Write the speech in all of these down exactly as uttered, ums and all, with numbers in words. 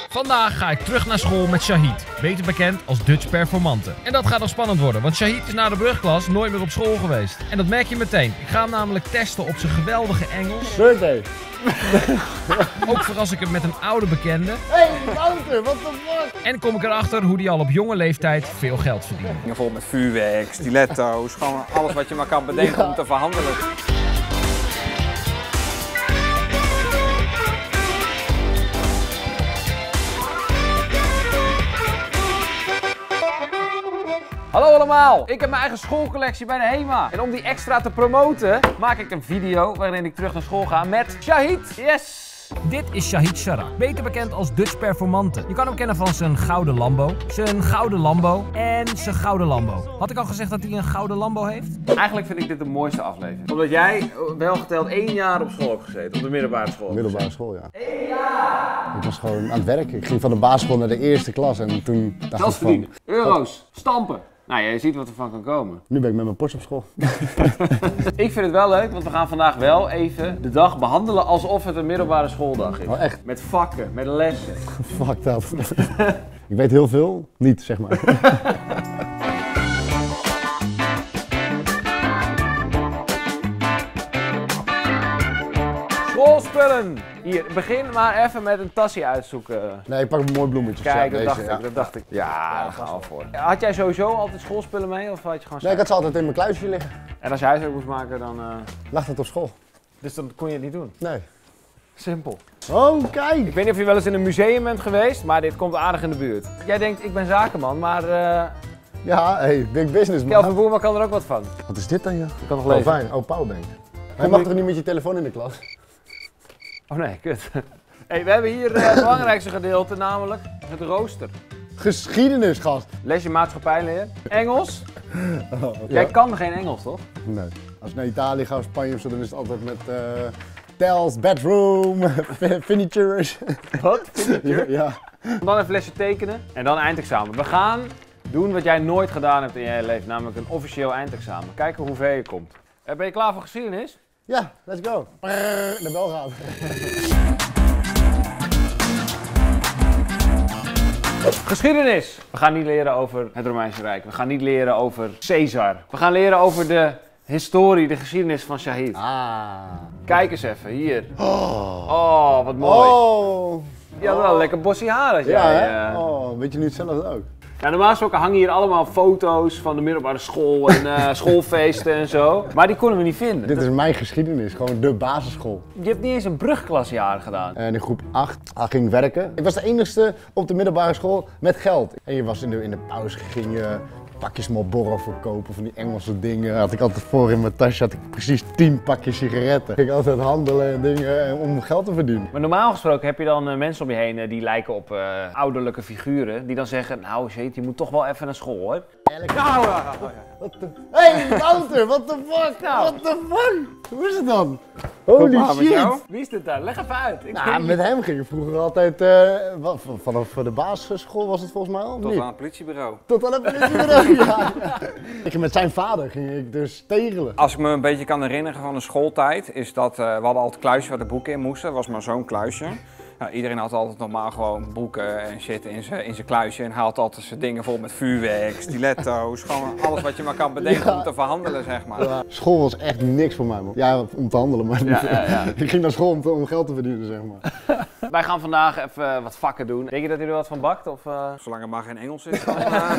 Vandaag ga ik terug naar school met Shahid, beter bekend als Dutch Performante. En dat gaat nog spannend worden, want Shahid is na de brugklas nooit meer op school geweest. En dat merk je meteen. Ik ga hem namelijk testen op zijn geweldige Engels. Birthday. Ook verras ik hem met een oude bekende. Hey, Wouter, what the fuck? En kom ik erachter hoe hij al op jonge leeftijd veel geld verdient. Bijvoorbeeld met vuurwerk, stiletto's, gewoon alles wat je maar kan bedenken Ja. om te verhandelen. Hallo allemaal, ik heb mijn eigen schoolcollectie bij de HEMA. En om die extra te promoten, maak ik een video waarin ik terug naar school ga met Shahid. Yes! Dit is Shahid Sharak, beter bekend als Dutch Performante. Je kan hem kennen van zijn gouden Lambo, zijn gouden Lambo en zijn gouden Lambo. Had ik al gezegd dat hij een gouden Lambo heeft? Eigenlijk vind ik dit de mooiste aflevering. Omdat jij wel geteld één jaar op school hebt gezeten, op de middelbare school. Middelbare school, ja. Eén jaar! Ik was gewoon aan het werk. Ik ging van de basisschool naar de eerste klas en toen dacht Dat ik van... verdienen. Euro's, stampen. Nou, je ziet wat er van kan komen. Nu ben ik met mijn Porsche op school. Ik vind het wel leuk, want we gaan vandaag wel even de dag behandelen alsof het een middelbare schooldag is. Oh, echt? Met vakken, met lessen. Fuck dat. Ik weet heel veel, niet zeg maar. Schoolspullen! Hier, begin maar even met een tasje uitzoeken. Nee, ik pak een mooi bloemetje. Kijk, dat Deze, dacht ja. ik, dat dacht ik. Ja, daar gaan we al voor. Had jij sowieso altijd schoolspullen mee of had je gewoon Nee, ik had ze altijd in mijn kluisje liggen. En als je huiswerk moest maken, dan... Uh... Lag het op school? Dus dan kon je het niet doen? Nee. Simpel. Oh, kijk! Ik weet niet of je wel eens in een museum bent geweest, maar dit komt aardig in de buurt. Jij denkt, ik ben zakenman, maar... Uh... Ja, hey, big business man. Kelvin Boerma kan er ook wat van. Wat is dit dan, joh? Je kan nog Oh, lezen. fijn. Oh, powerbank. Je mag toch niet met je telefoon in de klas? Oh nee, kut. Hey, we hebben hier uh, het belangrijkste gedeelte, namelijk het rooster. Geschiedenis, gast. Lesje maatschappijleer. Engels. Oh, Jij ja. kan geen Engels, toch? Nee. Als ik naar Italië ga of Spanje of zo, dan is het altijd met uh, hotels, bedroom, furnitures. Wat? ja, ja. Dan even lesje tekenen en dan eindexamen. We gaan doen wat jij nooit gedaan hebt in je hele leven, namelijk een officieel eindexamen. Kijken hoe ver je komt. Uh, ben je klaar voor geschiedenis? Ja, let's go. Prrr, de bel gaat. Geschiedenis! We gaan niet leren over het Romeinse Rijk. We gaan niet leren over Caesar. We gaan leren over de historie, de geschiedenis van Shahid. Ah. Kijk eens even, hier. Oh. Oh, wat mooi. Oh. Je had wel een lekker bossie haar als Ja, jij. hè? uh... Oh, weet je nu hetzelfde ook? Ja, normaal gesproken hangen hier allemaal foto's van de middelbare school en uh, schoolfeesten en zo. Maar die konden we niet vinden. Dit is mijn geschiedenis, gewoon de basisschool. Je hebt niet eens een brugklasjaar gedaan. En in groep acht ging ik werken. Ik was de enigste op de middelbare school met geld. En je was in de, in de pauze, ging je pakjes Marlboro verkopen, van die Engelse dingen. Had ik altijd voor in mijn tasje, had ik precies tien pakjes sigaretten. Ik altijd handelen en dingen om geld te verdienen. Maar normaal gesproken heb je dan uh, mensen om je heen uh, die lijken op uh, ouderlijke figuren. Die dan zeggen, nou shit, je moet toch wel even naar school hoor. Nou, uh, Wat de... Hey Wouter, what the fuck? Nou. What the fuck? Hoe is het dan? Holy Kom maar met jou. shit! Wie is dit daar? Leg even uit. Ik Nou, weet met niet. hem ging ik vroeger altijd, uh, wat, vanaf de basisschool was het volgens mij al, of Tot niet? aan het politiebureau. Tot aan het politiebureau, ja, ja. Ik, met zijn vader ging ik dus tegelen. Als ik me een beetje kan herinneren van de schooltijd, is dat uh, we hadden altijd een kluisje waar de boeken in moesten. Dat was maar zo'n kluisje. Nou, iedereen had altijd normaal gewoon boeken en shit in zijn in zijn kluisje en haalt altijd zijn dingen vol met vuurwerk, stiletto's, gewoon alles wat je maar kan bedenken Ja. om te verhandelen, zeg maar. Ja, school was echt niks voor mij, man. Ja, om te handelen, maar niet. Ja, ja, ja. Ik ging naar school om, te, om geld te verdienen, zeg maar. Wij gaan vandaag even wat vakken doen. Denk je dat u er wat van bakt? Of, uh... Zolang het maar geen Engels is, dan... Uh...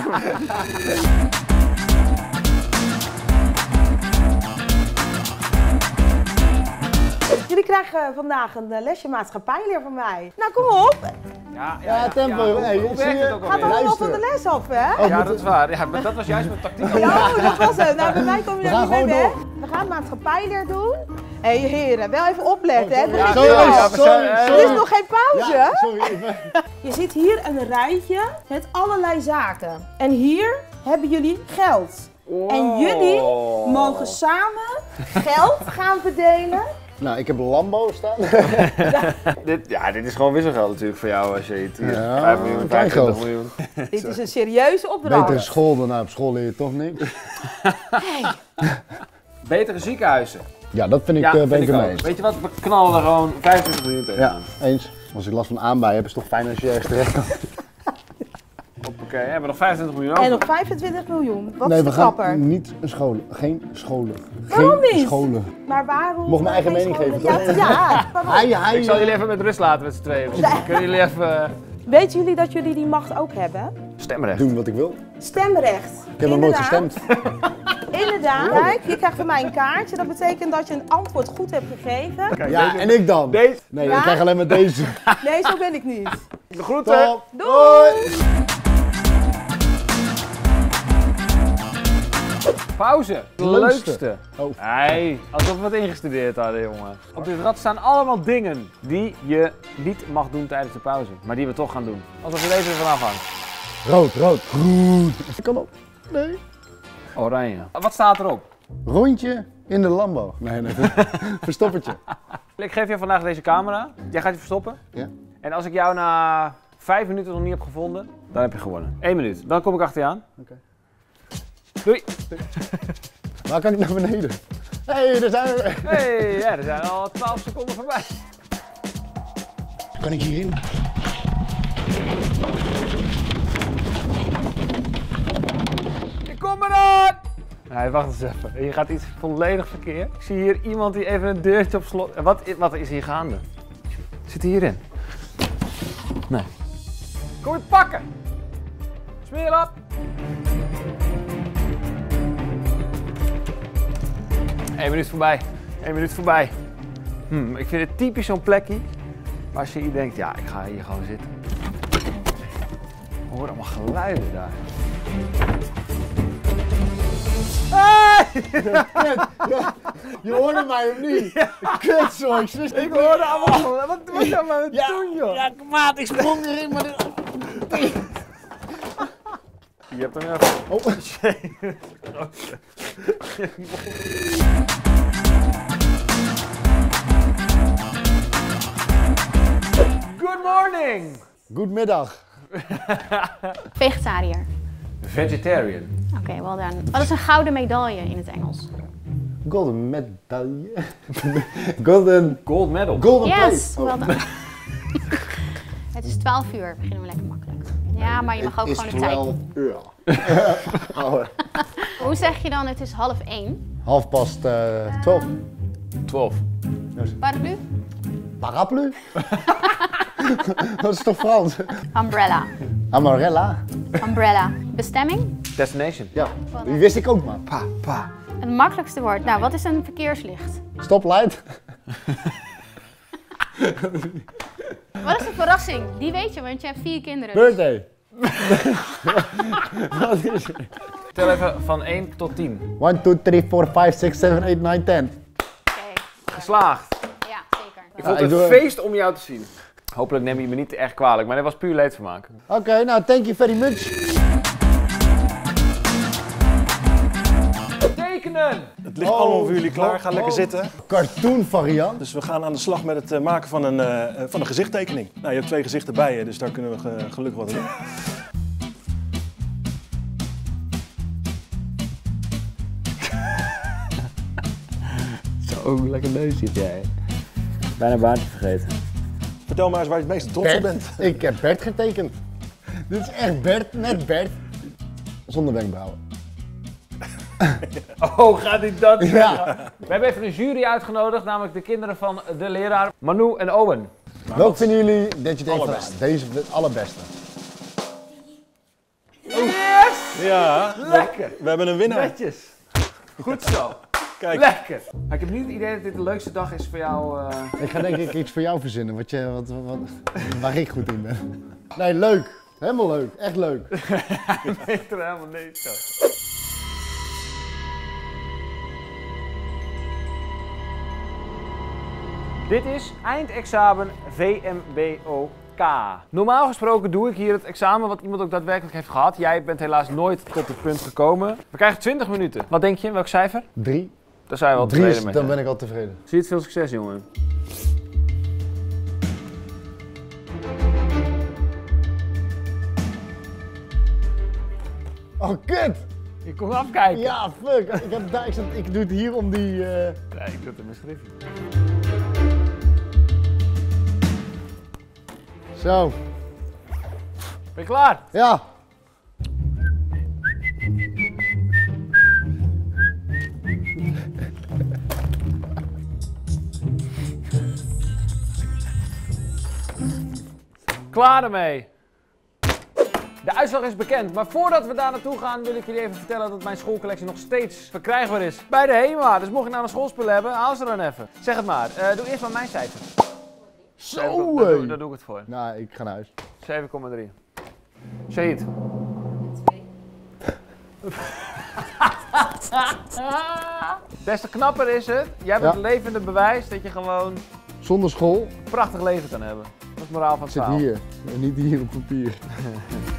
Jullie krijgen vandaag een uh, lesje maatschappijleer van mij. Nou, kom op. Ja, Ja, tempo. hoe- Hey, hoe zie werkt je? het ook Gaat alweer? allemaal luister. van de les af, hè? Oh, Ja, moet- dat is waar. Ja, maar dat was juist mijn tactiek. Ja, dat was het. Nou, bij mij kom je We er gaan niet mee gewoon weg. door. We gaan maatschappijleer doen. Hé, hey, heren, wel even opletten, hè? Oh, Vergeet sorry, niet sorry, alles. we zijn, sorry, eh, Er sorry. is nog geen pauze. Ja, sorry, ik ben... Je ziet hier een rijtje met allerlei zaken. En hier hebben jullie geld. En jullie mogen samen geld gaan verdelen. Nou, ik heb Lambo staan. Dit, ja, dit is gewoon wisselgeld natuurlijk voor jou als je het hier Ja, vijf miljoen, klein vijfentwintig geld. miljoen. Dit is een serieuze opdracht. Betere school dan nou, op school leer je toch niks. Betere ziekenhuizen. Ja, dat vind ik Ja, uh, vind ben ik ik ermee ook. eens. Weet je wat, we knallen er gewoon vijfentwintig miljoen tegen. Ja, eens. Als ik last van aanbijen heb, is het toch fijn als je ergens terecht kan. Oké, we hebben nog vijfentwintig miljoen over. En nog vijfentwintig miljoen. Wat Nee, is we de gaan kapper? niet een scholen. Geen scholen. Waarom Geen niet? scholen. Maar waarom? Mocht mijn eigen geen mening scholen? geven, Ja, toch? ja, waarom? Hij, hij, Ik zal jullie even met rust laten met z'n tweeën. Kunnen jullie even Weten jullie dat jullie die macht ook hebben? stemrecht? doen wat ik wil. Stemrecht. Ik heb nog nooit Inderdaad. gestemd. Inderdaad. Kijk, je krijgt van mij een kaartje. Dat betekent dat je een antwoord goed hebt gegeven. Ja, en ik dan? Deze. Nee, Ja? ik krijg alleen maar deze. Nee, zo ben ik niet. De groeten. Top. Doei! Pauze. De Leukste. leukste. Oh. Nee, alsof we wat ingestudeerd hadden, jongen. Op dit rad staan allemaal dingen die je niet mag doen tijdens de pauze. Maar die we toch gaan doen. Alsof je deze ervan afhangt. Rood, rood, groen. Ik kan op. Nee. Oranje. Wat staat erop? Rondje in de Lambo. Nee, nee. Verstoppertje. Ik geef je vandaag deze camera. Jij gaat je verstoppen. Ja. En als ik jou na vijf minuten nog niet heb gevonden, dan heb je gewonnen. Eén minuut. Dan kom ik achter je aan. Oké. Doei. Waar kan ik naar beneden? Hé, hey, daar zijn we. Hey, ja, er zijn al twaalf seconden voorbij. Kan ik hierin? Ik kom eraan! Nee, wacht eens even. Hier gaat iets volledig verkeerd. Ik zie hier iemand die even een deurtje op slot... Wat, wat is hier gaande? Zit hij hierin? Nee. Kom je pakken! Smeer op! Eén minuut voorbij. Eén minuut voorbij. Hm, ik vind het typisch zo'n plekje. Maar als je hier denkt, ja, ik ga hier gewoon zitten. Ik hoor allemaal geluiden daar. Hey! Ja, ja, je hoorde mij of niet? Ja. Kut, zo. Ik, wist Ik hoorde allemaal. Wat was jij maar aan het Ja, doen, joh? ja, maat, ik sprong erin, maar... dit- Je hebt hem even. Oh, Good morning! goedemiddag. Vegetariër. Vegetarian. Oké, okay, well done. Wat is een gouden medaille in het Engels? Golden medaille. Golden... Gold medal. Golden Yes, plate. well done. Het is twaalf uur, beginnen we lekker makkelijk. Ja, maar je mag ook Het gewoon is de tijd. twaalf uur. Oh, Hoe zeg je dan het is half één? half past uh, twaalf. twaalf. Paraplu? Paraplu? Dat is toch Frans? Umbrella. Amarella? Umbrella. Bestemming? Destination. Ja, die wist ik ook maar. Pa, pa. Het makkelijkste woord. Nou, wat is een verkeerslicht? Stoplight? Wat is een verrassing? Die weet je, want je hebt vier kinderen. Birthday. Wat is het? Tel even van één tot tien. one, two, three, four, five, six, seven, eight, nine, ten. Oké, Geslaagd. ja, zeker. Ik vond ik het doe- een feest om jou te zien. Hopelijk neem je me niet erg kwalijk, maar dat was puur leedvermaak. Oké, okay, nou, thank you very much. Tekenen! Het ligt allemaal voor jullie klaar. Ga lekker zitten. Cartoon variant. Dus we gaan aan de slag met het eh, maken van een, eh, van een gezichttekening. Nou, je hebt twee gezichten bij je, dus daar kunnen we ge- gelukkig wat doen. Zo, lekker neus zit jij. Bijna baantje vergeten. Vertel maar eens waar je het meest trots op bent. Ik heb Bert getekend. Dit is echt Bert, net Bert. Zonder wenkbrauwen. Oh, gaat hij dat doen? Ja. We hebben even een jury uitgenodigd, namelijk de kinderen van de leraar Manu en Owen. Welk vinden jullie dat je denkt van, Allerbeste. ah, deze is het allerbeste? Yes! Ja, Lekker! we hebben een winnaar. Netjes. Goed zo. Kijk, Lekker. Maar ik heb niet het idee dat dit de leukste dag is voor jou. Uh... Ik ga denk ik iets voor jou verzinnen, wat je, wat, wat, waar ik goed in ben. Nee, leuk. Helemaal leuk. Echt leuk. Ik weet er helemaal niks van. Dit is eindexamen V M B O K. Normaal gesproken doe ik hier het examen wat iemand ook daadwerkelijk heeft gehad. Jij bent helaas nooit tot dit punt gekomen. We krijgen twintig minuten. Wat denk je? Welk cijfer? Drie. Daar zijn we wel Drie tevreden is, mee. dan ben ik al tevreden. Zie je het? Veel succes, jongen. Oh, kut! Je komt afkijken. Ja, fuck. Ik, heb daar, ik, zat, ik doe het hier om die... Uh... Nee, ik doe het in mijn schriftje. Zo. Ben je klaar? Ja. Klaar ermee. De uitslag is bekend, maar voordat we daar naartoe gaan wil ik jullie even vertellen dat mijn schoolcollectie nog steeds verkrijgbaar is bij de HEMA. Dus mocht je nou een schoolspul hebben, haal ze dan even. Zeg het maar, uh, doe eerst maar mijn cijfer. Zo, Daar doe, daar doe ik het voor. Nou, ik ga naar huis. zeven komma drie. Shahid. Des te knapper is het, jij bent Ja. het levende bewijs dat je gewoon Zonder school een prachtig leven kan hebben. Dat is het moraal van het zit verhaal. hier. En niet hier op papier.